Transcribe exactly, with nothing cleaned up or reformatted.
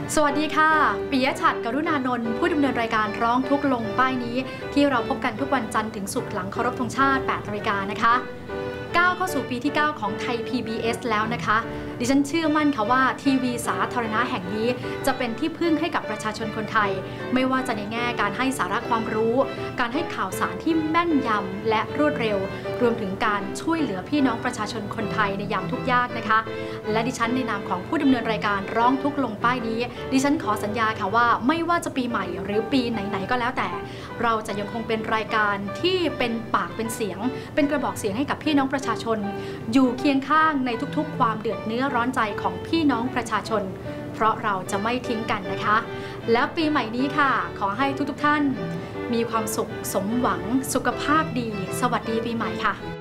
สวัสดีค่ะปิยะฉัตร กรุณานนท์ผู้ดำเนินรายการร้องทุกข์ลงป้ายนี้ที่เราพบกันทุกวันจันทร์ถึงศุกร์หลังเคารพธงชาติ แปดนาฬิกานะคะก้าวเข้าสู่ปีที่ เก้า ของไทย พี บี เอส แล้วนะคะดิฉันเชื่อมั่นค่ะว่าทีวีสาธารณะแห่งนี้จะเป็นที่พึ่งให้กับประชาชนคนไทยไม่ว่าจะในแง่การให้สาระความรู้การให้ข่าวสารที่แม่นยำและรวดเร็วรวมถึงการช่วยเหลือพี่น้องประชาชนคนไทยในยามทุกข์ยากนะคะและดิฉันในนามของผู้ดำเนินรายการร้องทุกข์ลงป้ายนี้ดิฉันขอสัญญาค่ะว่าไม่ว่าจะปีใหม่หรือปีไหนๆก็แล้วแต่เราจะยังคงเป็นรายการที่เป็นปากเป็นเสียงเป็นกระบอกเสียงให้กับพี่น้องประชาชนอยู่เคียงข้างในทุกๆความเดือดเนื้อร้อนใจของพี่น้องประชาชนเพราะเราจะไม่ทิ้งกันนะคะแล้วปีใหม่นี้ค่ะขอให้ทุกๆท่านมีความสุขสมหวังสุขภาพดีสวัสดีปีใหม่ค่ะ